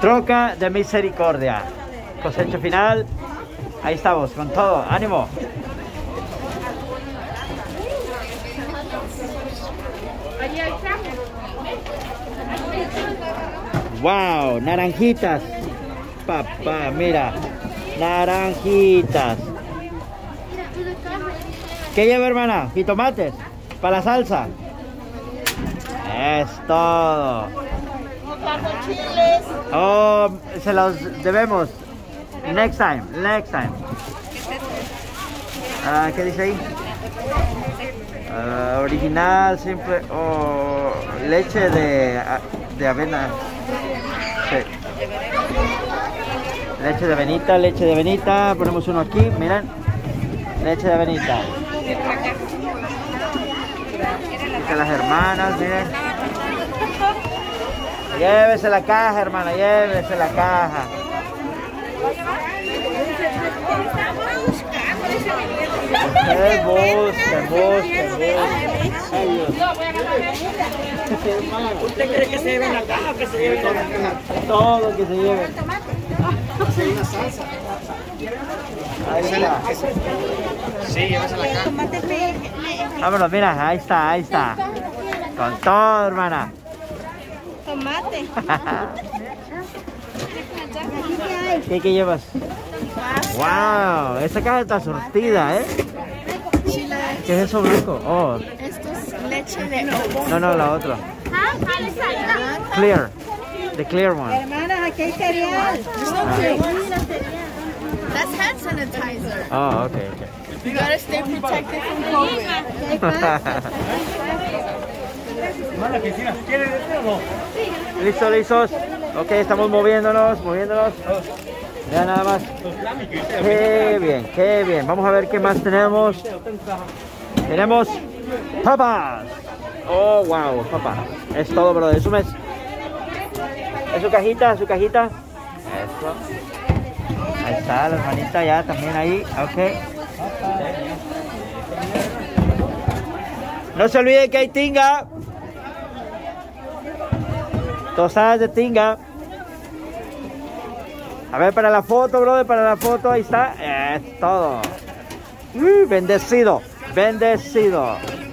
Troca de Misericordia. Cosecha final. Ahí estamos, con todo. ¡Ánimo! ¡Wow! Naranjitas. Papá, mira. Naranjitas. ¿Qué lleva, hermana? ¿Jitomates? ¿Para la salsa? Es todo. Oh, se los debemos. Next time, next time. ¿Qué dice ahí? Original, simple. Oh, leche de avena. Sí. Leche de avenita. Ponemos uno aquí, miren. Leche de avenita. Dice las hermanas, miren. Llévese la caja, hermana, llévese la caja. Busquen. ¿Usted cree que se lleve la caja o que se lleve la caja? Todo que se lleve. Ahí está. Sí, llévese la caja. Vámonos, mira, ahí está. Con todo, hermana. Tomate. ¿Qué llevas? Wow, esta caja está surtida, ¿eh? ¿Qué es eso blanco? Oh. Esto es leche de No, la otra. Clear. The clear one. Hermanas, aquí hay cereal. That's hand sanitizer. Oh, okay. You gotta stay protected from COVID. ¿Listos? Ok, estamos moviéndonos. Vean nada más. Qué bien. Vamos a ver qué más tenemos. Tenemos papas. Oh, wow, papas. Es todo, brother. Es su cajita. Eso. Ahí está la hermanita ya también ahí. Ok. No se olvide que hay tinga. Tostadas de tinga. A ver, para la foto, brother, ahí está. Es todo. Bendecido.